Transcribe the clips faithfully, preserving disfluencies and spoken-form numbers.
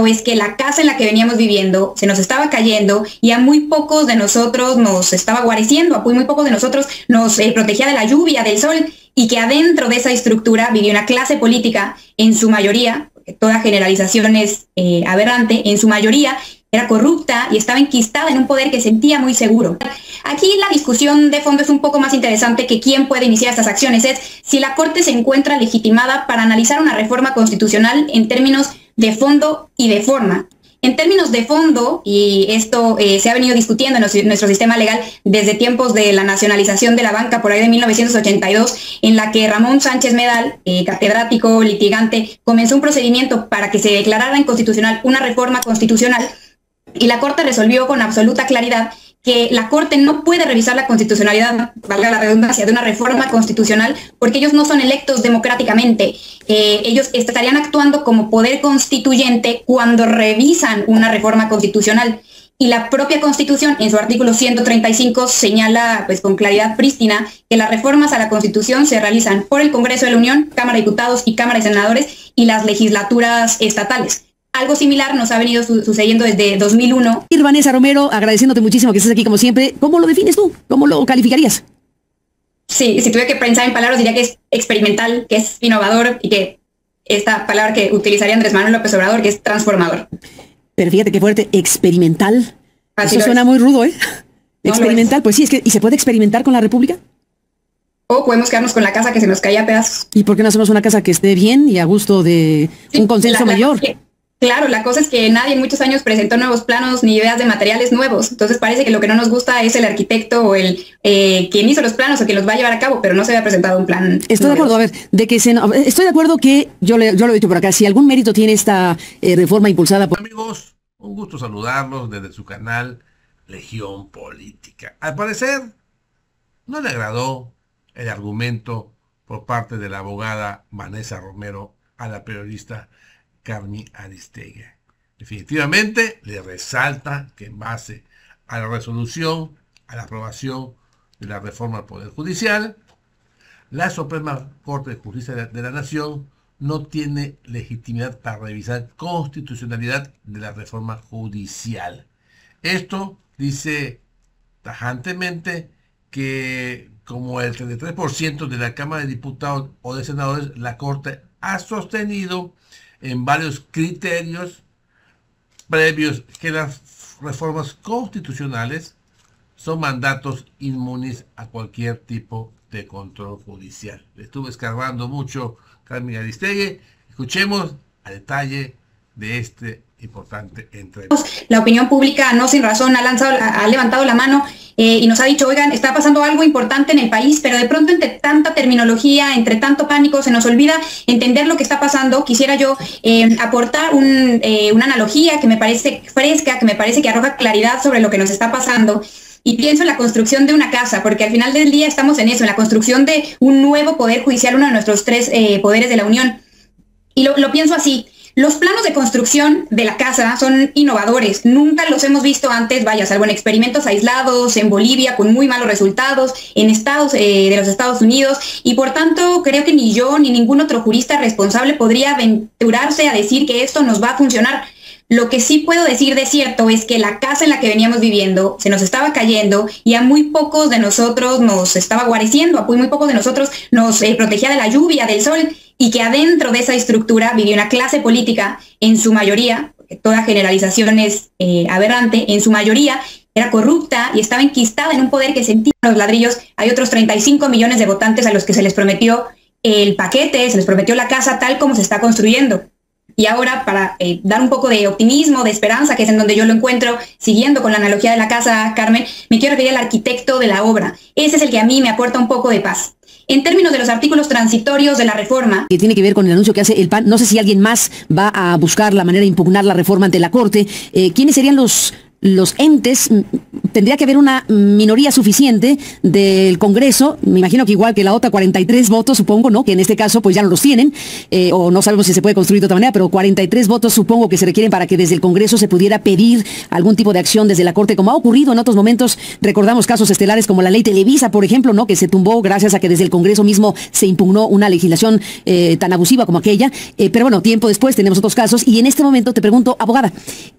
cierto es que la casa en la que veníamos viviendo se nos estaba cayendo y a muy pocos de nosotros nos estaba guareciendo, a muy, muy pocos de nosotros nos eh, protegía de la lluvia, del sol, y que adentro de esa estructura vivía una clase política, en su mayoría, porque toda generalización es eh, aberrante, en su mayoría era corrupta y estaba enquistada en un poder que sentía muy seguro. Aquí la discusión de fondo es un poco más interesante que quién puede iniciar estas acciones, es si la Corte se encuentra legitimada para analizar una reforma constitucional en términos de fondo y de forma. En términos de fondo, y esto eh, se ha venido discutiendo en nuestro, nuestro sistema legal desde tiempos de la nacionalización de la banca por ahí de mil novecientos ochenta y dos, en la que Ramón Sánchez Medal, eh, catedrático, litigante, comenzó un procedimiento para que se declarara inconstitucional una reforma constitucional, y la Corte resolvió con absoluta claridad que la Corte no puede revisar la constitucionalidad, valga la redundancia, de una reforma constitucional porque ellos no son electos democráticamente. Eh, ellos estarían actuando como poder constituyente cuando revisan una reforma constitucional. Y la propia Constitución, en su artículo ciento treinta y cinco, señala pues, con claridad prístina que las reformas a la Constitución se realizan por el Congreso de la Unión, Cámara de Diputados y Cámara de Senadores y las legislaturas estatales. Algo similar nos ha venido su sucediendo desde dos mil uno. Y Vanessa Romero, agradeciéndote muchísimo que estés aquí como siempre. ¿Cómo lo defines tú? ¿Cómo lo calificarías? Sí, si tuviera que pensar en palabras diría que es experimental, que es innovador y que esta palabra que utilizaría Andrés Manuel López Obrador, que es transformador. Pero fíjate qué fuerte, experimental. Así Eso suena es. muy rudo, ¿eh? No Experimental, pues sí, es que ¿y se puede experimentar con la República? O podemos quedarnos con la casa que se nos caía a pedazos. ¿Y por qué no hacemos una casa que esté bien y a gusto de Sí, un consenso la, la, mayor? que, claro, la cosa es que nadie en muchos años presentó nuevos planos ni ideas de materiales nuevos. Entonces parece que lo que no nos gusta es el arquitecto o el eh, quien hizo los planos o quien los va a llevar a cabo, pero no se había presentado un plan. Estoy de acuerdo, a ver, de que se, estoy de acuerdo que yo, le, yo lo he dicho por acá, si algún mérito tiene esta eh, reforma impulsada por... Amigos, un gusto saludarlos desde su canal Legión Política. Al parecer, no le agradó el argumento por parte de la abogada Vanessa Romero a la periodista Carmen Aristegui. Definitivamente le resalta que en base a la resolución, a la aprobación de la reforma al Poder Judicial, la Suprema Corte de Justicia de la Nación no tiene legitimidad para revisar constitucionalidad de la reforma judicial. Esto dice tajantemente que como el treinta y tres por ciento de la Cámara de Diputados o de Senadores, la Corte ha sostenido en varios criterios previos que las reformas constitucionales son mandatos inmunes a cualquier tipo de control judicial. Le estuve escarbando mucho Carmen Aristegui. Escuchemos a detalle de este importante entrevista. La opinión pública, no sin razón, ha, lanzado, ha levantado la mano eh, y nos ha dicho, oigan, está pasando algo importante en el país, pero de pronto entre tanta terminología, entre tanto pánico, se nos olvida entender lo que está pasando. Quisiera yo eh, aportar un, eh, una analogía que me parece fresca, que me parece que arroja claridad sobre lo que nos está pasando. Y pienso en la construcción de una casa, porque al final del día estamos en eso, en la construcción de un nuevo poder judicial, uno de nuestros tres eh, poderes de la Unión. Y lo, lo pienso así. Los planos de construcción de la casa son innovadores, nunca los hemos visto antes, vaya, salvo en experimentos aislados, en Bolivia con muy malos resultados, en estados eh, de los Estados Unidos, y por tanto creo que ni yo ni ningún otro jurista responsable podría aventurarse a decir que esto nos va a funcionar. Lo que sí puedo decir de cierto es que la casa en la que veníamos viviendo se nos estaba cayendo y a muy pocos de nosotros nos estaba guareciendo, a muy, muy pocos de nosotros nos eh, protegía de la lluvia, del sol, y que adentro de esa estructura vivía una clase política, en su mayoría, porque toda generalización es eh, aberrante, en su mayoría era corrupta y estaba enquistada en un poder que sentía los ladrillos. Hay otros treinta y cinco millones de votantes a los que se les prometió el paquete, se les prometió la casa tal como se está construyendo. Y ahora, para eh, dar un poco de optimismo, de esperanza, que es en donde yo lo encuentro, siguiendo con la analogía de la casa, Carmen, me quiero referir al arquitecto de la obra. Ese es el que a mí me aporta un poco de paz. En términos de los artículos transitorios de la reforma, que tiene que ver con el anuncio que hace el P A N, no sé si alguien más va a buscar la manera de impugnar la reforma ante la Corte. Eh, ¿Quiénes serían los, los entes, tendría que haber una minoría suficiente del Congreso, me imagino que igual que la otra, cuarenta y tres votos, supongo, ¿no? Que en este caso pues ya no los tienen, eh, o no sabemos si se puede construir de otra manera, pero cuarenta y tres votos supongo que se requieren para que desde el Congreso se pudiera pedir algún tipo de acción desde la Corte, como ha ocurrido en otros momentos. Recordamos casos estelares como la ley Televisa, por ejemplo, ¿no? Que se tumbó gracias a que desde el Congreso mismo se impugnó una legislación eh, tan abusiva como aquella, eh, pero bueno, tiempo después tenemos otros casos, y en este momento te pregunto, abogada,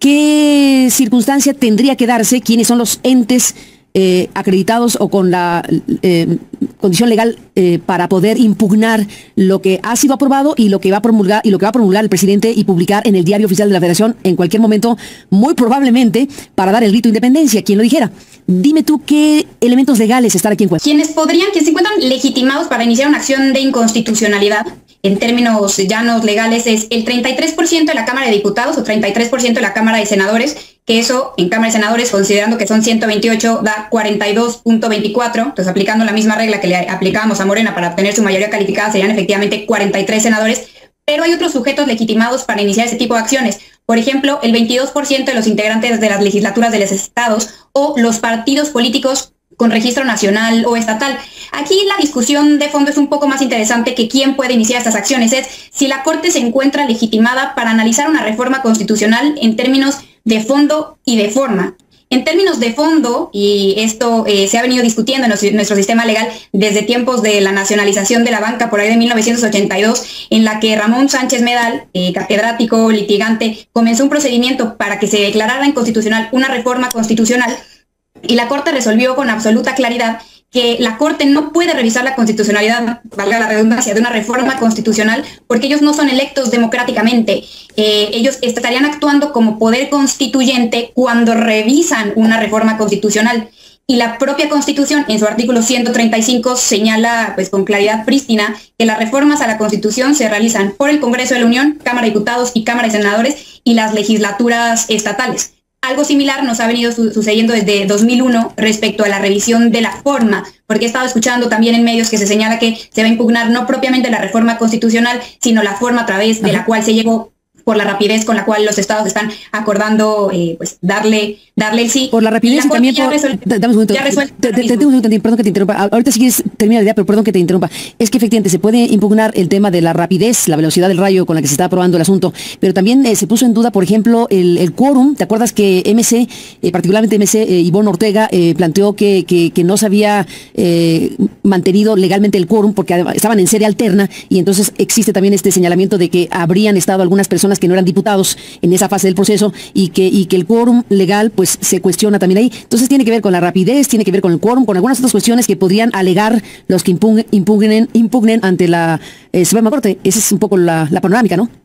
¿qué circunstancia tendría que darse? ¿Quiénes son los entes eh, acreditados o con la eh, condición legal eh, para poder impugnar lo que ha sido aprobado y lo que va a promulgar y lo que va a promulgar el presidente y publicar en el Diario Oficial de la Federación en cualquier momento, muy probablemente para dar el grito de independencia? ¿Quién lo dijera? Dime tú qué elementos legales están aquí en juego. Quienes podrían, que se encuentran legitimados para iniciar una acción de inconstitucionalidad, en términos llanos legales, es el treinta y tres por ciento de la Cámara de Diputados o treinta y tres por ciento de la Cámara de Senadores, que eso en Cámara de Senadores, considerando que son ciento veintiocho, da cuarenta y dos punto veinticuatro, entonces aplicando la misma regla que le aplicábamos a Morena para obtener su mayoría calificada, serían efectivamente cuarenta y tres senadores, pero hay otros sujetos legitimados para iniciar ese tipo de acciones. Por ejemplo, el veintidós por ciento de los integrantes de las legislaturas de los estados o los partidos políticos con registro nacional o estatal. Aquí la discusión de fondo es un poco más interesante que quién puede iniciar estas acciones, es si la Corte se encuentra legitimada para analizar una reforma constitucional en términos de fondo y de forma. En términos de fondo, y esto eh, se ha venido discutiendo en nuestro, nuestro sistema legal desde tiempos de la nacionalización de la banca por ahí de mil novecientos ochenta y dos, en la que Ramón Sánchez Medal, eh, catedrático, litigante, comenzó un procedimiento para que se declarara inconstitucional una reforma constitucional, y la Corte resolvió con absoluta claridad que la Corte no puede revisar la constitucionalidad, valga la redundancia, de una reforma constitucional porque ellos no son electos democráticamente. Eh, ellos estarían actuando como poder constituyente cuando revisan una reforma constitucional. Y la propia Constitución, en su artículo ciento treinta y cinco, señala pues, con claridad prístina que las reformas a la Constitución se realizan por el Congreso de la Unión, Cámara de Diputados y Cámara de Senadores y las legislaturas estatales. Algo similar nos ha venido su sucediendo desde dos mil uno respecto a la revisión de la forma, porque he estado escuchando también en medios que se señala que se va a impugnar no propiamente la reforma constitucional, sino la forma a través de la cual se llegó, por la rapidez con la cual los estados están acordando eh, pues darle darle el sí. Por la rapidez y también por... Resuel... Dame un momento. Te, te, te, te, un perdón que te interrumpa. Ahorita si quieres terminar la idea, pero perdón que te interrumpa. Es que efectivamente se puede impugnar el tema de la rapidez, la velocidad del rayo con la que se está aprobando el asunto, pero también eh, se puso en duda, por ejemplo, el, el quórum. ¿Te acuerdas que M C, eh, particularmente M C, eh, Ivonne Ortega, eh, planteó que, que, que no se había eh, mantenido legalmente el quórum porque estaban en sede alterna, y entonces existe también este señalamiento de que habrían estado algunas personas que no eran diputados en esa fase del proceso y que, y que el quórum legal pues se cuestiona también ahí? Entonces tiene que ver con la rapidez, tiene que ver con el quórum, con algunas otras cuestiones que podrían alegar los que impugnen, impugnen, impugnen ante la eh, Suprema Corte. Esa es un poco la, la panorámica, ¿no?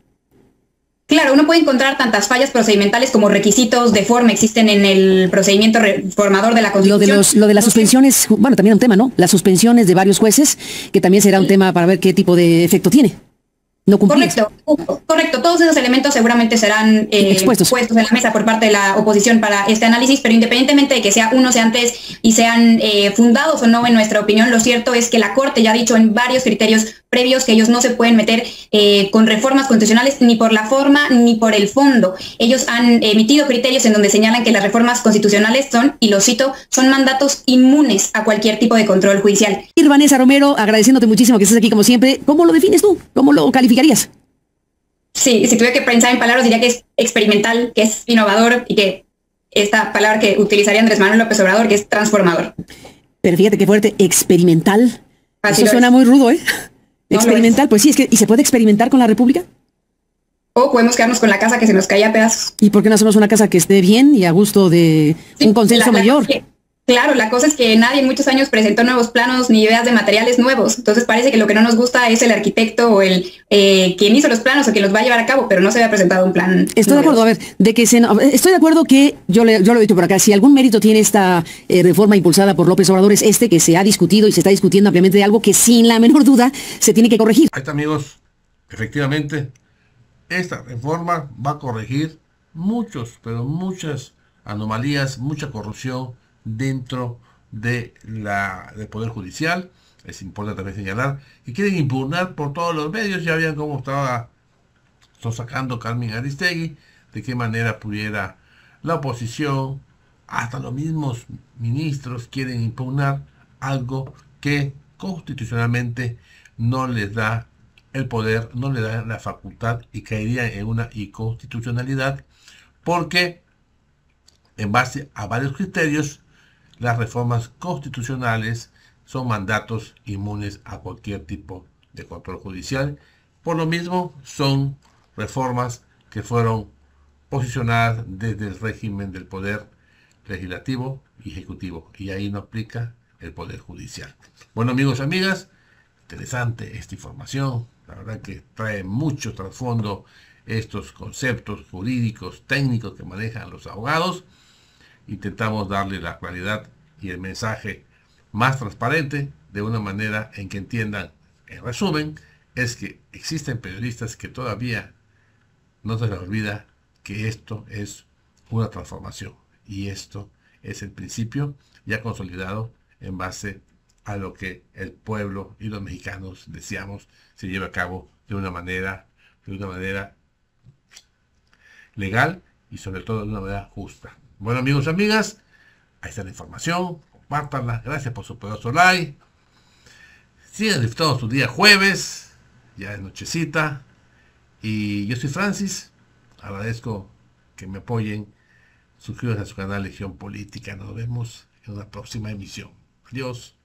Claro, uno puede encontrar tantas fallas procedimentales como requisitos de forma existen en el procedimiento reformador de la Constitución. Lo de, los, lo de las suspensiones, bueno, también un tema, ¿no? Las suspensiones de varios jueces, que también será un tema para ver qué tipo de efecto tiene. No correcto, correcto. Todos esos elementos seguramente serán eh, expuestos. puestos en la mesa por parte de la oposición para este análisis, pero independientemente de que sea uno sea antes y sean eh, fundados o no en nuestra opinión, lo cierto es que la Corte ya ha dicho en varios criterios previos que ellos no se pueden meter eh, con reformas constitucionales ni por la forma ni por el fondo. Ellos han emitido criterios en donde señalan que las reformas constitucionales son, y lo cito, son mandatos inmunes a cualquier tipo de control judicial. Vanessa Romero, agradeciéndote muchísimo que estés aquí como siempre. ¿Cómo lo defines tú? ¿Cómo lo calificarías? Sí, si tuviera que pensar en palabras diría que es experimental, que es innovador y que esta palabra que utilizaría Andrés Manuel López Obrador, que es transformador. Pero fíjate qué fuerte, experimental. Así Eso suena es. muy rudo, ¿eh? No Experimental, pues sí, es que ¿y se puede experimentar con la República? O podemos quedarnos con la casa que se nos caía a pedazos. ¿Y por qué no hacemos una casa que esté bien y a gusto de Sí, un consenso la, la, mayor? que, claro, la cosa es que nadie en muchos años presentó nuevos planos ni ideas de materiales nuevos. Entonces parece que lo que no nos gusta es el arquitecto o el eh, quien hizo los planos o quien los va a llevar a cabo, pero no se había presentado un plan. Estoy nuevo. de acuerdo, a ver, de que se, estoy de acuerdo que yo, le, yo lo he dicho por acá, si algún mérito tiene esta eh, reforma impulsada por López Obrador es este, que se ha discutido y se está discutiendo ampliamente de algo que sin la menor duda se tiene que corregir. Ahí está, amigos, efectivamente, esta reforma va a corregir muchos, pero muchas anomalías, mucha corrupción dentro de la, del Poder Judicial. Es importante también señalar que quieren impugnar por todos los medios. Ya vean cómo estaba sacando Carmen Aristegui, de qué manera pudiera la oposición, hasta los mismos ministros quieren impugnar algo que constitucionalmente no les da el poder, no les da la facultad y caería en una inconstitucionalidad, porque en base a varios criterios, las reformas constitucionales son mandatos inmunes a cualquier tipo de control judicial. Por lo mismo, son reformas que fueron posicionadas desde el régimen del poder legislativo y ejecutivo, y ahí no aplica el poder judicial. Bueno, amigos y amigas, interesante esta información. La verdad que trae mucho trasfondo estos conceptos jurídicos, técnicos que manejan los abogados. Intentamos darle la claridad y el mensaje más transparente, de una manera en que entiendan. En resumen, es que existen periodistas que todavía no se les olvida que esto es una transformación, y esto es el principio ya consolidado en base a lo que el pueblo y los mexicanos deseamos se lleve a cabo de una manera, de una manera legal y sobre todo de una manera justa. Bueno, amigos y amigas, ahí está la información, compártanla, gracias por su poderoso like, sigan disfrutando su día jueves, ya es nochecita, y yo soy Francis, agradezco que me apoyen, suscríbanse a su canal Legión Política, nos vemos en una próxima emisión. Adiós.